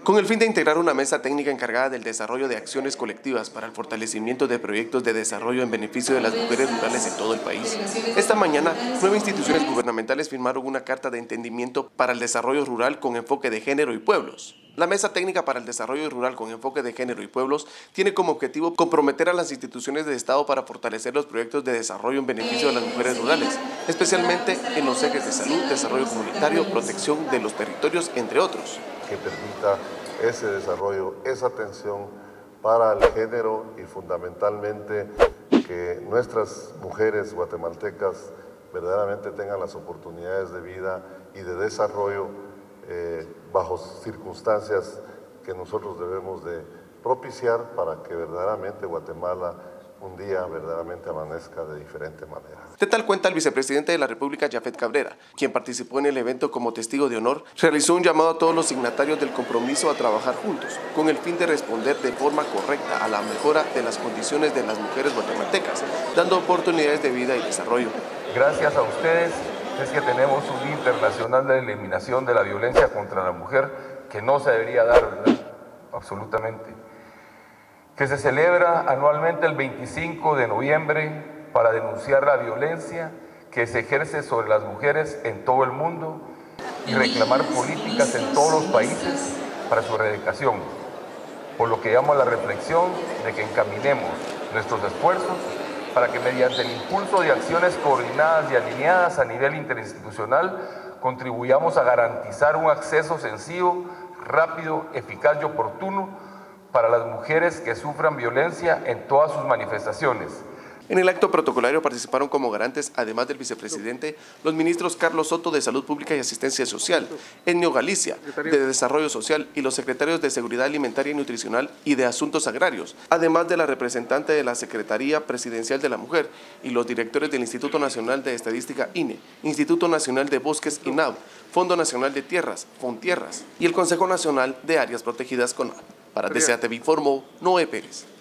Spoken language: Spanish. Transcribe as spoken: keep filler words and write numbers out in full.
Con el fin de integrar una mesa técnica encargada del desarrollo de acciones colectivas para el fortalecimiento de proyectos de desarrollo en beneficio de las mujeres rurales en todo el país, esta mañana nueve instituciones gubernamentales firmaron una carta de entendimiento para el desarrollo rural con enfoque de género y pueblos. La Mesa Técnica para el Desarrollo Rural con enfoque de género y pueblos tiene como objetivo comprometer a las instituciones de Estado para fortalecer los proyectos de desarrollo en beneficio de las mujeres rurales, especialmente en los ejes de salud, desarrollo comunitario, protección de los territorios, entre otros. Que permita ese desarrollo, esa atención para el género y fundamentalmente que nuestras mujeres guatemaltecas verdaderamente tengan las oportunidades de vida y de desarrollo eh, bajo circunstancias que nosotros debemos de propiciar para que verdaderamente Guatemala un día verdaderamente amanezca de diferente manera. De tal cuenta, el vicepresidente de la República, Yafet Cabrera, quien participó en el evento como testigo de honor, realizó un llamado a todos los signatarios del compromiso a trabajar juntos, con el fin de responder de forma correcta a la mejora de las condiciones de las mujeres guatemaltecas, dando oportunidades de vida y desarrollo. Gracias a ustedes es que tenemos un Día Internacional de Eliminación de la Violencia contra la Mujer, que no se debería dar, ¿verdad? Absolutamente. Que se celebra anualmente el veinticinco de noviembre para denunciar la violencia que se ejerce sobre las mujeres en todo el mundo y reclamar políticas en todos los países para su erradicación, por lo que llamo a la reflexión de que encaminemos nuestros esfuerzos para que mediante el impulso de acciones coordinadas y alineadas a nivel interinstitucional contribuyamos a garantizar un acceso sencillo, rápido, eficaz y oportuno para las mujeres que sufran violencia en todas sus manifestaciones. En el acto protocolario participaron como garantes, además del vicepresidente, los ministros Carlos Soto de Salud Pública y Asistencia Social, Ennio Galicia de Desarrollo Social y los secretarios de Seguridad Alimentaria y Nutricional y de Asuntos Agrarios, además de la representante de la Secretaría Presidencial de la Mujer y los directores del Instituto Nacional de Estadística I N E, Instituto Nacional de Bosques I N A B, Fondo Nacional de Tierras, FONTierras y el Consejo Nacional de Áreas Protegidas CONAP. Para D C A T V informó Noé Pérez.